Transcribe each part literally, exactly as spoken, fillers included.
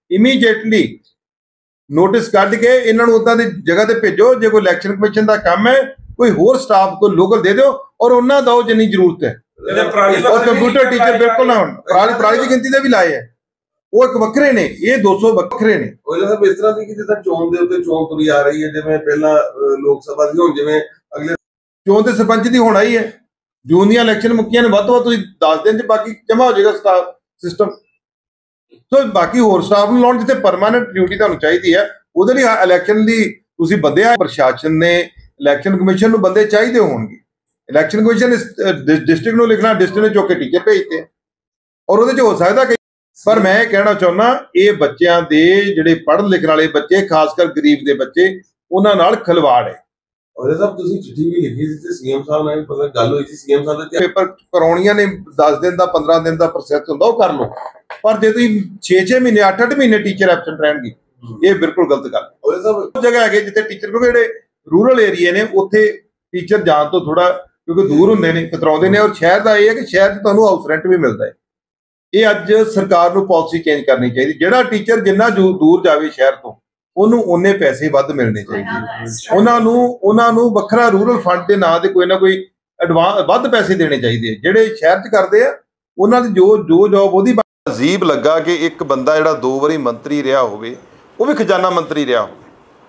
Immediately notice ਕੱਢ ਕੇ ਇਹਨਾਂ ਨੂੰ ਉਦਾਂ ਦੀ ਜਗ੍ਹਾ ਤੇ ਭੇਜੋ। ਜੇ ਕੋਈ ਇਲੈਕਸ਼ਨ ਕਮਿਸ਼ਨ ਦਾ ਕੰਮ ਹੈ, ਕੋਈ ਹੋਰ ਸਟਾਫ ਕੋਈ ਲੋਕਲ ਦੇ ਦਿਓ ਔਰ ਉਹਨਾਂ ਦਿਓ ਜਿੰਨੀ ਜ਼ਰੂਰਤ ਹੈ। ਔਰ ਕੰਪਿਊਟਰ ਟੀਚਰ ਬਿਲਕੁਲ ਨਾ ਹੋਣ। ਪਰਾਲੀ ਪਰਾਲੀ ਦੀ ਗਿਣਤੀ ਦੇ ਵੀ ਲਾਏ ਹੈ, ਉਹ ਇੱਕ ਵੱਖਰੇ ਨੇ, ਇਹ ਦੋ ਸੌ ਵੱਖਰੇ ਨੇ। ਉਹ ਸਾਹਿਬ ਇਸ ਤਰ੍ਹਾਂ ਦੀ ਕਿ ਜਿੱਦਾਂ ਚੋਣ ਦੇ ਉੱਤੇ ਚੋਣ ਤੁਰੀ ਆ ਰਹੀ ਹੈ, ਜਿਵੇਂ ਪਹਿਲਾਂ ਲੋਕ ਸਭਾ ਦੀ, ਹੁਣ ਜਿਵੇਂ ਅਗਲੇ ਚੋਣ ਤੇ ਸਰਪੰਚ ਦੀ ਹੋਣਾ ਹੀ ਹੈ। ਜੂਨ ਦੀਆਂ ਇਲੈਕਸ਼ਨ ਮੁੱਕੀਆਂ ਨੇ, ਵੱਧ ਤੋਂ ਵੱਧ ਤੁਸੀਂ ਦਸ ਦਿਨ ਚ ਬਾਕੀ ਜਮਾ ਹੋ ਜਾਏਗਾ ਸਟਾਫ ਸਿਸਟਮ। ਸੋ ਬਾਕੀ ਹੋਰ ਸਟਾਫ ਨੂੰ ਲਾਉਣ, ਜਿੱਥੇ ਪਰਮਾਨੈਂਟ ਡਿਊਟੀ ਤੁਹਾਨੂੰ ਚਾਹੀਦੀ ਹੈ ਉਹਦੇ ਲਈ ਇਲੈਕਸ਼ਨ ਦੀ ਤੁਸੀਂ ਬੰਦਿਆ। ਪ੍ਰਸ਼ਾਸਨ ਨੇ ਇਲੈਕਸ਼ਨ ਕਮਿਸ਼ਨ ਨੂੰ ਬੰਦੇ ਚਾਹੀਦੇ ਹੋਣਗੇ। ਇਲੈਕਸ਼ਨ ਕਮਿਸ਼ਨ ਡਿਸਟ੍ਰਿਕਟ ਨੂੰ ਲਿਖਣਾ, ਡਿਸਟ੍ਰਿਕਟ ਨੇ ਚੁੱਕ ਕੇ ਟੀਚਰ ਭੇਜਦੇ ਔਰ ਉਹਦੇ ਚ ਹੋ ਸਕਦਾ ਕਿ, ਪਰ ਮੈਂ ਕਹਿਣਾ ਚਾਹੁੰਦਾ ਇਹ ਬੱਚਿਆਂ ਦੇ ਜਿਹੜੇ ਪੜ੍ਹਨ ਲਿਖਣ ਵਾਲੇ ਬੱਚੇ, ਖਾਸ ਕਰ ਗਰੀਬ ਦੇ ਬੱਚੇ, ਉਹਨਾਂ ਨਾਲ ਖਿਲਵਾੜ ਹੈ। ਉਹਦੇ ਸਾਹਿਬ ਤੁਸੀਂ ਚਿੱਠੀ ਵੀ ਲਿਖੀ ਸੀ ਤੇ ਸੀਐਮ ਸਾਹਿਬ ਨਾਲ ਪਤਾ ਗੱਲ ਹੋਈ ਸੀ, ਸੀਐਮ ਸਾਹਿਬ ਦੇ ਪੇਪਰ ਕਰਾਉਣੀਆਂ ਨੇ, ਦਸ ਦਿਨ ਦਾ ਪੰਦਰਾਂ ਦਿਨ ਦਾ ਪ੍ਰੋਸੈਸ ਹੁੰਦਾ, ਉਹ ਕਰ ਲਓ। ਪਰ ਜੇ ਤੁਸੀਂ ਛੇ ਛੇ ਮਹੀਨੇ ਅੱਠ ਅੱਠ ਮਹੀਨੇ ਟੀਚਰ ਐਬਸੈਂਟ ਰਹਿਣਗੇ, ਇਹ ਬਿਲਕੁਲ ਗਲਤ ਗੱਲ। ਉਹਦੇ ਸਾਹਿਬ ਜਗ੍ਹਾ ਹੈਗੇ ਜਿੱਥੇ ਟੀਚਰ, ਕਿਉਂਕਿ ਜਿਹੜੇ ਰੂਰਲ ਏਰੀਏ ਨੇ ਉੱਥੇ ਟੀਚਰ ਜਾਣ ਤੋਂ ਥੋੜਾ ਕਿਉਂਕਿ ਦੂਰ ਹੁੰਦੇ ਨੇ, ਕਤਰਾਉਂਦੇ ਨੇ। ਔਰ ਸ਼ਹਿਰ ਦਾ ਇਹ ਹੈ ਕਿ ਸ਼ਹਿਰ 'ਚ ਤੁਹਾਨੂੰ ਹਾਊਸ ਰੈਂਟ ਵੀ ਮਿਲਦਾ ਹੈ। ਇਹ ਅੱਜ ਸਰਕਾਰ ਨੂੰ ਪਾਲਿਸੀ ਚੇਂਜ ਕਰਨੀ ਚਾਹੀਦੀ। ਜਿਹੜਾ ਟੀਚਰ ਜਿੰਨਾ ਦੂਰ ਜਾਵੇ ਸ਼ਹਿਰ ਤੋਂ, ਉਹਨੂੰ ਉਹਨੇ ਪੈਸੇ ਵੱਧ ਮਿਲਣੇ ਚਾਹੀਦੇ। ਉਹਨਾਂ ਨੂੰ ਉਹਨਾਂ ਨੂੰ ਵੱਖਰਾ ਰੂਰਲ ਫੰਡ ਦੇ ਨਾਂ ਤੇ ਕੋਈ ਨਾ ਕੋਈ ਐਡਵਾਂਸ ਵੱਧ ਪੈਸੇ ਦੇਣੇ ਚਾਹੀਦੇ। ਜਿਹੜੇ ਸ਼ਹਿਰ 'ਚ ਕਰਦੇ ਆ ਉਹਨਾਂ ਦੀ ਜੋ ਜੋ ਜੋਬ ਉਹਦੀ। ਅਜੀਬ ਲੱਗਾ ਕਿ ਇੱਕ ਬੰਦਾ ਜਿਹੜਾ ਦੋ ਵਾਰੀ ਮੰਤਰੀ ਰਿਹਾ ਹੋਵੇ, ਉਹ ਵੀ ਖਜ਼ਾਨਾ ਮੰਤਰੀ ਰਿਹਾ ਹੋਵੇ,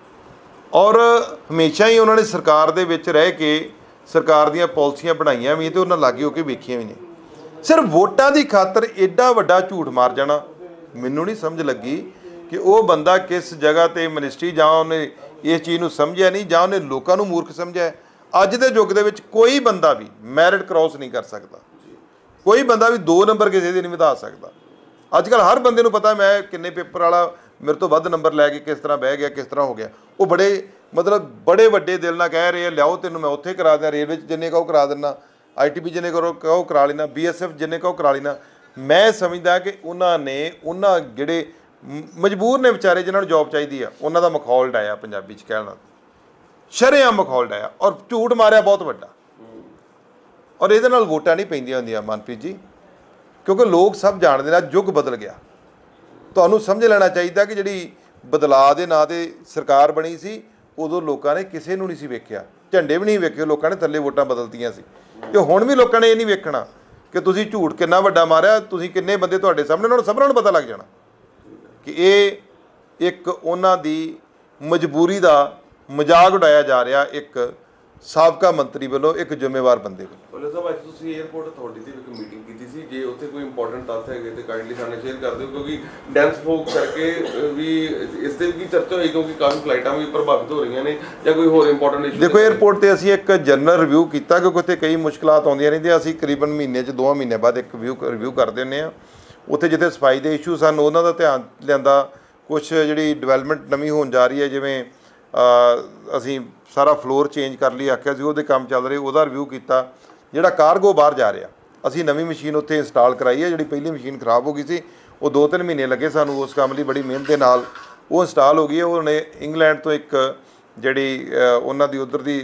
ਔਰ ਹਮੇਸ਼ਾ ਹੀ ਉਹਨਾਂ ਨੇ ਸਰਕਾਰ ਦੇ ਵਿੱਚ ਰਹਿ ਕੇ ਸਰਕਾਰ ਦੀਆਂ ਪਾਲਿਸੀਆਂ ਬਣਾਈਆਂ ਵੀ ਤੇ ਉਹਨਾਂ ਲਾਗੇ ਹੋ ਕੇ ਵੇਖੀਆਂ ਵੀ ਨੇ। ਸਿਰਫ ਵੋਟਾਂ ਦੀ ਖਾਤਰ ਐਡਾ ਵੱਡਾ ਝੂਠ ਮਾਰ ਜਾਣਾ, ਮੈਨੂੰ ਨਹੀਂ ਸਮਝ ਲੱਗੀ ਕਿ ਉਹ ਬੰਦਾ ਕਿਸ ਜਗ੍ਹਾ ਤੇ ਮਿਨਿਸਟਰੀ, ਜਾਂ ਉਹਨੇ ਇਸ ਚੀਜ਼ ਨੂੰ ਸਮਝਿਆ ਨਹੀਂ, ਜਾਂ ਉਹਨੇ ਲੋਕਾਂ ਨੂੰ ਮੂਰਖ ਸਮਝਿਆ। ਅੱਜ ਦੇ ਯੁੱਗ ਦੇ ਵਿੱਚ ਕੋਈ ਬੰਦਾ ਵੀ ਮੈਰਿਟ ਕ੍ਰਾਸ ਨਹੀਂ ਕਰ ਸਕਦਾ, ਕੋਈ ਬੰਦਾ ਵੀ ਦੋ ਨੰਬਰ ਕਿਸੇ ਦੇ ਨਹੀਂ ਵਧਾ ਸਕਦਾ। ਅੱਜ ਕੱਲ੍ਹ ਹਰ ਬੰਦੇ ਨੂੰ ਪਤਾ ਮੈਂ ਕਿੰਨੇ ਪੇਪਰ ਵਾਲਾ ਮੇਰੇ ਤੋਂ ਵੱਧ ਨੰਬਰ ਲੈ ਕੇ ਕਿਸ ਤਰ੍ਹਾਂ ਬਹਿ ਗਿਆ, ਕਿਸ ਤਰ੍ਹਾਂ ਹੋ ਗਿਆ। ਉਹ ਬੜੇ ਮਤਲਬ ਬੜੇ ਵੱਡੇ ਦਿਲ ਨਾਲ ਕਹਿ ਰਹੇ ਆ, ਲਿਆਓ ਤੈਨੂੰ ਮੈਂ ਉੱਥੇ ਕਰਾ ਦਿਆਂ, ਰੇਲਵੇ 'ਚ ਜਿੰਨੇ ਕਹੋ ਕਰਾ ਦਿੰਦਾ, ਆਈ ਟੀ ਪੀ ਜਿੰਨੇ ਕਰੋ ਕਹੋ ਕਰਾ ਲੈਣਾ, ਬੀ ਐਸ ਐਫ ਜਿੰਨੇ ਕਹੋ ਕਰਾ ਲੈਣਾ। ਮੈਂ ਸਮਝਦਾ ਕਿ ਉਹਨਾਂ ਨੇ ਉਹਨਾਂ ਜਿਹੜੇ ਮਜਬੂਰ ਨੇ ਵਿਚਾਰੇ, ਜਿਨ੍ਹਾਂ ਨੂੰ ਜੋਬ ਚਾਹੀਦੀ ਆ, ਉਹਨਾਂ ਦਾ ਮਖੌਲ ਡਾਇਆ, ਪੰਜਾਬੀ 'ਚ ਕਹਿਣਾ ਸ਼ਰੇਆਮ ਮਖੌਲ ਡਾਇਆ ਔਰ ਝੂਠ ਮਾਰਿਆ ਬਹੁਤ ਵੱਡਾ। ਔਰ ਇਹਦੇ ਨਾਲ ਵੋਟਾਂ ਨਹੀਂ ਪੈਂਦੀਆਂ ਹੁੰਦੀਆਂ ਮਨਪ੍ਰੀਤ ਜੀ, ਕਿਉਂਕਿ ਲੋਕ ਸਭ ਜਾਣਦੇ ਨੇ ਯੁੱਗ ਬਦਲ ਗਿਆ। ਤੁਹਾਨੂੰ ਸਮਝ ਲੈਣਾ ਚਾਹੀਦਾ ਕਿ ਜਿਹੜੀ ਬਦਲਾਅ ਦੇ ਨਾਂ 'ਤੇ ਸਰਕਾਰ ਬਣੀ ਸੀ, ਉਦੋਂ ਲੋਕਾਂ ਨੇ ਕਿਸੇ ਨੂੰ ਨਹੀਂ ਸੀ ਵੇਖਿਆ, ਝੰਡੇ ਵੀ ਨਹੀਂ ਵੇਖੇ, ਲੋਕਾਂ ਨੇ ਥੱਲੇ ਵੋਟਾਂ ਬਦਲਤੀਆਂ ਸੀ। ਅਤੇ ਹੁਣ ਵੀ ਲੋਕਾਂ ਨੇ ਇਹ ਨਹੀਂ ਵੇਖਣਾ ਕਿ ਤੁਸੀਂ ਝੂਠ ਕਿੰਨਾ ਵੱਡਾ ਮਾਰਿਆ, ਤੁਸੀਂ ਕਿੰਨੇ ਬੰਦੇ ਤੁਹਾਡੇ ਸਾਹਮਣੇ, ਉਹਨਾਂ ਨੂੰ ਸਭਨਾਂ ਨੂੰ ਪਤਾ ਲੱਗ ਜਾਣਾ ਕਿ ਇਹ ਇੱਕ ਉਹਨਾਂ ਦੀ ਮਜਬੂਰੀ ਦਾ ਮਜ਼ਾਕ ਉਡਾਇਆ ਜਾ ਰਿਹਾ ਇੱਕ ਸਾਬਕਾ ਮੰਤਰੀ ਵੱਲੋਂ, ਇੱਕ ਜ਼ਿੰਮੇਵਾਰ ਬੰਦੇ ਵੱਲੋਂ। ਸਾਹਿਬ ਅੱਜ ਤੁਸੀਂ ਏਅਰਪੋਰਟ ਅਥਾਰਟੀ ਦੀ ਇੱਕ ਮੀਟਿੰਗ ਕੀਤੀ ਸੀ, ਜੇ ਉੱਥੇ ਕੋਈ ਇੰਪੋਰਟੈਂਟ ਤੱਥ ਹੈਗੇ ਤੇ ਕਾਈਂਡਲੀ ਸਾਨੂੰ ਸ਼ੇਅਰ ਕਰ ਦਿਓ, ਕਿਉਂਕਿ ਡੈਂਸ ਫੋਕ ਕਰਕੇ ਵੀ ਇਸ ਤੇ ਵੀ ਚਰਚਾ ਹੋਈ, ਕਿਉਂਕਿ ਕਾਫੀ ਫਲਾਈਟਾਂ ਵੀ ਪ੍ਰਭਾਵਿਤ ਹੋ ਰਹੀਆਂ ਨੇ, ਜਾਂ ਕੋਈ ਹੋਰ ਇੰਪੋਰਟੈਂਟ ਇਸ਼ੂ। ਦੇਖੋ ਏਅਰਪੋਰਟ ਤੇ ਅਸੀਂ ਇੱਕ ਜਨਰਲ ਰਿਵਿਊ ਕੀਤਾ, ਕਿਉਂਕਿ ਉੱਥੇ ਕਈ ਮੁਸ਼ਕਲਾਤ ਆਉਂਦੀਆਂ ਰਹਿੰਦੀਆਂ। ਅਸੀਂ ਤਕਰੀਬਨ ਮਹੀਨੇ 'ਚ ਦੋਵਾਂ ਮਹੀਨੇ ਬਾਅਦ ਇੱਕ ਰਿਵਿਊ ਰਿਵਿਊ ਕਰਦੇ ਹੁੰਦੇ ਹਾਂ। ਉੱਥੇ ਜਿੱਥੇ ਸਫਾਈ ਦੇ ਇਸ਼ੂ ਸਨ ਉਹਨਾਂ ਦਾ ਧਿਆਨ ਲਿਆਂਦਾ। ਕੁਛ ਜਿਹੜੀ ਡਿਵੈਲਪਮੈਂਟ ਨਵੀਂ ਹੋਣ ਜਾ ਰਹੀ ਹੈ, ਜਿਵੇਂ ਅਸੀਂ ਸਾਰਾ ਫਲੋਰ ਚੇਂਜ ਕਰ ਲਈ ਆਖਿਆ ਸੀ, ਉਹਦੇ ਕੰਮ ਚੱਲ ਰਹੇ, ਉਹਦਾ ਰਿਵਿਊ ਕੀਤਾ। ਜਿਹੜਾ ਕਾਰਗੋ ਬਾਹਰ ਜਾ ਰਿਹਾ, ਅਸੀਂ ਨਵੀਂ ਮਸ਼ੀਨ ਉੱਥੇ ਇੰਸਟਾਲ ਕਰਾਈ ਹੈ। ਜਿਹੜੀ ਪਹਿਲੀ ਮਸ਼ੀਨ ਖਰਾਬ ਹੋ ਗਈ ਸੀ, ਉਹ ਦੋ ਤਿੰਨ ਮਹੀਨੇ ਲੱਗੇ ਸਾਨੂੰ ਉਸ ਕੰਮ ਲਈ, ਬੜੀ ਮਿਹਨਤ ਦੇ ਨਾਲ ਉਹ ਇੰਸਟਾਲ ਹੋ ਗਈ ਹੈ। ਉਹਨੇ ਇੰਗਲੈਂਡ ਤੋਂ ਇੱਕ ਜਿਹੜੀ ਉਹਨਾਂ ਦੀ ਉੱਧਰ ਦੀ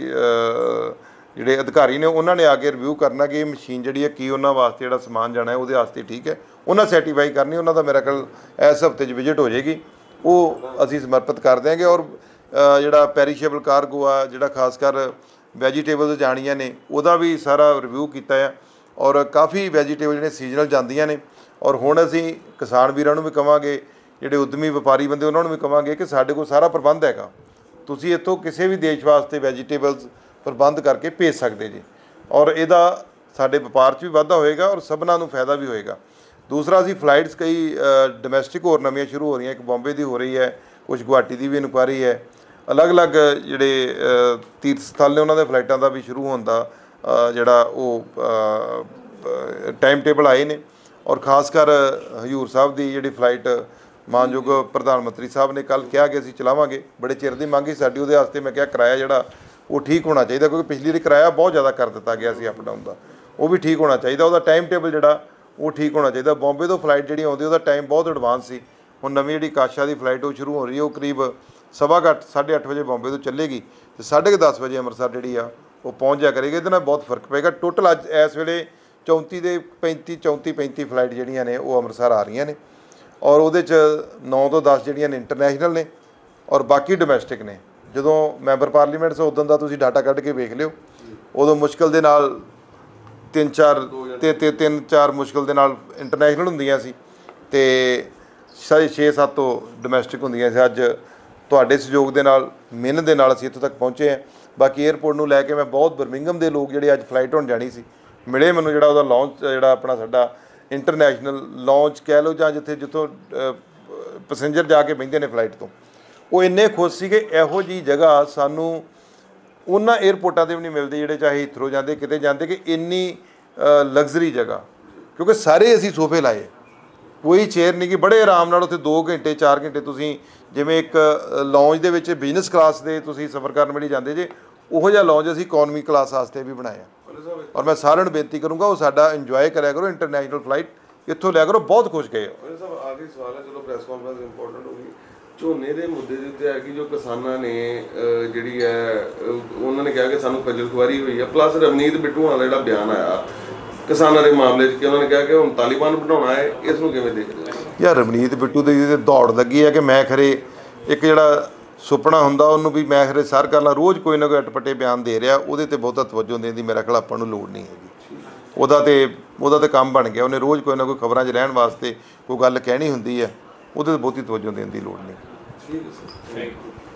ਜਿਹੜੇ ਅਧਿਕਾਰੀ ਨੇ, ਉਹਨਾਂ ਨੇ ਆ ਕੇ ਰਿਵਿਊ ਕਰਨਾ ਕਿ ਇਹ ਮਸ਼ੀਨ ਜਿਹੜੀ ਹੈ ਕੀ ਉਹਨਾਂ ਵਾਸਤੇ ਜਿਹੜਾ ਸਮਾਨ ਜਾਣਾ ਹੈ ਉਹਦੇ ਵਾਸਤੇ ਠੀਕ ਹੈ। ਉਹਨਾਂ ਸਰਟੀਫਾਈ ਕਰਨੀ, ਉਹਨਾਂ ਦਾ ਮੇਰਾ ਖਿਆਲ ਇਸ ਹਫ਼ਤੇ 'ਚ ਵਿਜ਼ਿਟ ਹੋ ਜਾਏਗੀ, ਉਹ ਅਸੀਂ ਸਮਰਪਿਤ ਕਰ ਦਿਆਂਗੇ। ਔਰ ਜਿਹੜਾ ਪੈਰੀਸ਼ੇਬਲ ਕਾਰਗੋ ਆ, ਜਿਹੜਾ ਖਾਸ ਕਰ ਵੈਜੀਟੇਬਲਸ ਜਾਣੀਆਂ ਨੇ, ਉਹਦਾ ਵੀ ਸਾਰਾ ਰਿਵਿਊ ਕੀਤਾ ਆ। ਔਰ ਕਾਫੀ ਵੈਜੀਟੇਬਲ ਜਿਹੜੇ ਸੀਜ਼ਨਲ ਜਾਂਦੀਆਂ ਨੇ। ਔਰ ਹੁਣ ਅਸੀਂ ਕਿਸਾਨ ਵੀਰਾਂ ਨੂੰ ਵੀ ਕਹਾਂਗੇ, ਜਿਹੜੇ ਉੱਦਮੀ ਵਪਾਰੀ ਬੰਦੇ ਉਹਨਾਂ ਨੂੰ ਵੀ ਕਹਾਂਗੇ ਕਿ ਸਾਡੇ ਕੋਲ ਸਾਰਾ ਪ੍ਰਬੰਧ ਹੈਗਾ, ਤੁਸੀਂ ਇੱਥੋਂ ਕਿਸੇ ਵੀ ਦੇਸ਼ ਵਾਸਤੇ ਵੈਜੀਟੇਬਲਸ ਪ੍ਰਬੰਧ ਕਰਕੇ ਭੇਜ ਸਕਦੇ ਜੀ। ਔਰ ਇਹਦਾ ਸਾਡੇ ਵਪਾਰ 'ਚ ਵੀ ਵਾਧਾ ਹੋਏਗਾ ਔਰ ਸਭਨਾਂ ਨੂੰ ਫਾਇਦਾ ਵੀ ਹੋਏਗਾ। ਦੂਸਰਾ, ਅਸੀਂ ਫਲਾਈਟਸ ਕਈ ਡੋਮੈਸਟਿਕ ਹੋਰ ਨਵੀਆਂ ਸ਼ੁਰੂ ਹੋ ਰਹੀਆਂ, ਇੱਕ ਬੰਬੇ ਦੀ ਹੋ ਰਹੀ ਹੈ, ਕੁਛ ਗੁਹਾਟੀ ਦੀ ਵੀ ਇਨਕੁਆਇਰੀ ਹੈ। ਅਲੱਗ ਅਲੱਗ ਜਿਹੜੇ ਤੀਰਥ ਸਥਲ ਨੇ ਉਹਨਾਂ ਦੇ ਫਲਾਈਟਾਂ ਦਾ ਵੀ ਸ਼ੁਰੂ ਹੋਣ ਦਾ ਜਿਹੜਾ ਉਹ ਟਾਈਮ ਟੇਬਲ ਆਏ ਨੇ। ਔਰ ਖਾਸ ਕਰ ਹਜ਼ੂਰ ਸਾਹਿਬ ਦੀ ਜਿਹੜੀ ਫਲਾਈਟ ਮਾਨਯੋਗ ਪ੍ਰਧਾਨ ਮੰਤਰੀ ਸਾਹਿਬ ਨੇ ਕੱਲ੍ਹ ਕਿਹਾ ਕਿ ਅਸੀਂ ਚਲਾਵਾਂਗੇ, ਬੜੇ ਚਿਰ ਦੀ ਮੰਗ ਸੀ ਸਾਡੀ। ਉਹਦੇ ਵਾਸਤੇ ਮੈਂ ਕਿਹਾ ਕਿਰਾਇਆ ਜਿਹੜਾ ਉਹ ਠੀਕ ਹੋਣਾ ਚਾਹੀਦਾ, ਕਿਉਂਕਿ ਪਿਛਲੀ ਵਾਰੀ ਕਿਰਾਇਆ ਬਹੁਤ ਜ਼ਿਆਦਾ ਕਰ ਦਿੱਤਾ ਗਿਆ ਸੀ ਅਪ ਡਾਊਨ ਦਾ, ਉਹ ਵੀ ਠੀਕ ਹੋਣਾ ਚਾਹੀਦਾ। ਉਹਦਾ ਟਾਈਮ ਟੇਬਲ ਜਿਹੜਾ ਉਹ ਠੀਕ ਹੋਣਾ ਚਾਹੀਦਾ। ਬੰਬੇ ਤੋਂ ਫਲਾਈਟ ਜਿਹੜੀ ਆਉਂਦੀ ਉਹਦਾ ਟਾਈਮ ਬਹੁਤ ਐਡਵਾਂਸ ਸੀ। ਹੁਣ ਨਵੀਂ ਜਿਹੜੀ ਕਾਸ਼ਾ ਦੀ ਫਲਾਈਟ ਉਹ ਸ਼ੁਰੂ ਹੋ ਰਹੀ ਹੈ, ਉਹ ਕਰੀਬ ਸਵਾ ਕੁ ਅੱਠ ਸਾਢੇ ਅੱਠ ਵਜੇ ਬੰਬੇ ਤੋਂ ਚੱਲੇਗੀ ਅਤੇ ਸਾਢੇ ਕੁ ਦਸ ਵਜੇ ਅੰਮ੍ਰਿਤਸਰ ਜਿਹੜੀ ਆ ਉਹ ਪਹੁੰਚ ਜਾ ਕਰੇਗੀ। ਇਹਦੇ ਨਾਲ ਬਹੁਤ ਫਰਕ ਪਏਗਾ। ਟੋਟਲ ਅੱਜ ਇਸ ਵੇਲੇ ਚੌਂਤੀ ਦੇ ਪੈਂਤੀ ਚੌਂਤੀ ਪੈਂਤੀ ਫਲਾਈਟ ਜਿਹੜੀਆਂ ਨੇ ਉਹ ਅੰਮ੍ਰਿਤਸਰ ਆ ਰਹੀਆਂ ਨੇ। ਔਰ ਉਹਦੇ 'ਚ ਨੌ ਤੋਂ ਦਸ ਜਿਹੜੀਆਂ ਨੇ ਇੰਟਰਨੈਸ਼ਨਲ ਨੇ ਔਰ ਬਾਕੀ ਡੋਮੈਸਟਿਕ ਨੇ। ਜਦੋਂ ਮੈਂਬਰ ਪਾਰਲੀਮੈਂਟ ਸੀ ਉਦੋਂ ਦਾ ਤੁਸੀਂ ਡਾਟਾ ਕੱਢ ਕੇ ਵੇਖ ਲਿਓ, ਉਦੋਂ ਮੁਸ਼ਕਿਲ ਦੇ ਨਾਲ ਤਿੰਨ ਚਾਰ ਤੇ ਤੇ ਤਿੰਨ ਚਾਰ ਮੁਸ਼ਕਿਲ ਦੇ ਨਾਲ ਇੰਟਰਨੈਸ਼ਨਲ ਹੁੰਦੀਆਂ ਸੀ ਅਤੇ ਸਾਢੇ ਛੇ ਸੱਤ ਤੋਂ ਡੋਮੈਸਟਿਕ ਹੁੰਦੀਆਂ ਸੀ। ਅੱਜ ਤੁਹਾਡੇ ਸਹਿਯੋਗ ਦੇ ਨਾਲ, ਮਿਹਨਤ ਦੇ ਨਾਲ ਅਸੀਂ ਇੱਥੋਂ ਤੱਕ ਪਹੁੰਚੇ ਹਾਂ। ਬਾਕੀ ਏਅਰਪੋਰਟ ਨੂੰ ਲੈ ਕੇ ਮੈਂ ਬਹੁਤ ਬਰਮਿੰਗਮ ਦੇ ਲੋਕ ਜਿਹੜੇ ਅੱਜ ਫਲਾਈਟ ਹੋਣ ਜਾਣੀ ਸੀ ਮਿਲੇ ਮੈਨੂੰ, ਜਿਹੜਾ ਉਹਦਾ ਲਾਂਚ ਜਿਹੜਾ ਆਪਣਾ ਸਾਡਾ ਇੰਟਰਨੈਸ਼ਨਲ ਲਾਂਚ ਕਹਿ ਲਓ ਜਾਂ ਜਿੱਥੇ ਜਿੱਥੋਂ ਪੈਸੇਂਜਰ ਜਾ ਕੇ ਬਹਿੰਦੇ ਨੇ ਫਲਾਈਟ ਤੋਂ, ਉਹ ਇੰਨੇ ਖੁਸ਼ ਸੀ ਕਿ ਇਹੋ ਜਿਹੀ ਜਗ੍ਹਾ ਸਾਨੂੰ ਉਹਨਾਂ ਏਅਰਪੋਰਟਾਂ 'ਤੇ ਵੀ ਨਹੀਂ ਮਿਲਦੀ ਜਿਹੜੇ ਚਾਹੇ ਹੀਥਰੋ ਜਾਂਦੇ ਕਿਤੇ ਜਾਂਦੇ, ਕਿ ਇੰਨੀ ਲਗਜ਼ਰੀ ਜਗ੍ਹਾ। ਕਿਉਂਕਿ ਸਾਰੇ ਅਸੀਂ ਸੋਫੇ ਲਾਏ, ਕੋਈ ਚੇਅਰ ਨਹੀਂ, ਕਿ ਬੜੇ ਆਰਾਮ ਨਾਲ ਉੱਥੇ ਦੋ ਘੰਟੇ ਚਾਰ ਘੰਟੇ ਤੁਸੀਂ ਜਿਵੇਂ ਇੱਕ ਲੌਂਜ ਦੇ ਵਿੱਚ ਬਿਜ਼ਨਸ ਕਲਾਸ ਦੇ ਤੁਸੀਂ ਸਫ਼ਰ ਕਰਨ ਵੇਲੇ ਜਾਂਦੇ ਜੇ, ਉਹੋ ਜਿਹਾ ਲੌਂਜ ਅਸੀਂ ਇਕੋਨਮੀ ਕਲਾਸ ਵਾਸਤੇ ਵੀ ਬਣਾਇਆ। ਔਰ ਮੈਂ ਸਾਰਿਆਂ ਨੂੰ ਬੇਨਤੀ ਕਰੂੰਗਾ ਉਹ ਸਾਡਾ ਇੰਜੋਏ ਕਰਿਆ ਕਰੋ, ਇੰਟਰਨੈਸ਼ਨਲ ਫਲਾਈਟ ਇੱਥੋਂ ਲਿਆ ਕਰੋ, ਬਹੁਤ ਖੁਸ਼ ਗਏ। ਸਾਹਿਬ ਆਖਰੀ ਸਵਾਲ ਹੈ, ਚਲੋ ਪ੍ਰੈਸ ਕਾਨਫਰੰਸ ਇੰਪੋਰਟੈਂਟ ਹੋ ਗਈ, ਝੋਨੇ ਦੇ ਮੁੱਦੇ ਦੇ ਉੱਤੇ ਹੈ ਕਿ ਜੋ ਕਿਸਾਨਾਂ ਨੇ ਜਿਹੜੀ ਹੈ ਉਹਨਾਂ ਨੇ ਕਿਹਾ ਕਿ ਸਾਨੂੰ ਖੱਜਲ ਖੁਆਰੀ ਹੋਈ ਹੈ, ਪਲੱਸ ਰਵਨੀਤ ਬਿੱਟੂ ਵਾਲਾ ਜਿਹੜਾ ਬਿਆਨ ਆਇਆ ਕਿਸਾਨਾਂ ਦੇ ਮਾਮਲੇ 'ਚ ਕਿ ਉਹਨਾਂ ਨੇ ਕਿਹਾ ਕਿ ਹੁਣ ਤਾਲੀਬਾਨ ਬਣਾਉਣਾ ਹੈ, ਇਸ ਨੂੰ ਕਿਵੇਂ ਦੇਖਦੇ ਹੋ? ਯਾਰ ਰਵਨੀਤ ਬਿੱਟੂ ਦੀ ਤੇ ਦੌੜ ਲੱਗੀ ਹੈ ਕਿ ਮੈਂ ਖਰੇ ਇੱਕ ਜਿਹੜਾ ਸੁਪਨਾ ਹੁੰਦਾ ਉਹਨੂੰ ਵੀ ਮੈਂ ਖਰੇ ਸਰ ਕਰ ਲਾਂ, ਰੋਜ਼ ਕੋਈ ਨਾ ਕੋਈ ਅਟਪਟੇ ਬਿਆਨ ਦੇ ਰਿਹਾ, ਉਹਦੇ 'ਤੇ ਬਹੁਤਾ ਤਵੱਜੋ ਦੇਣ ਦੀ ਮੇਰਾ ਖਿਆਲ ਆਪਾਂ ਨੂੰ ਲੋੜ ਨਹੀਂ ਹੈਗੀ। ਉਹਦਾ ਤੇ ਉਹਦਾ ਤਾਂ ਕੰਮ ਬਣ ਗਿਆ, ਉਹਨੇ ਰੋਜ਼ ਕੋਈ ਨਾ ਕੋਈ ਖਬਰਾਂ 'ਚ ਰਹਿਣ ਵਾਸਤੇ ਕੋਈ ਗੱਲ ਕਹਿਣੀ ਹੁੰਦੀ ਹੈ, ਉਹਦੇ 'ਤੇ ਬਹੁਤੀ ਤਵੱਜੋ ਦੇਣ ਦੀ ਲੋੜ ਨਹੀਂ। ਠੀਕ ਹੈ ਸਰ, ਥੈਂਕ ਯੂ।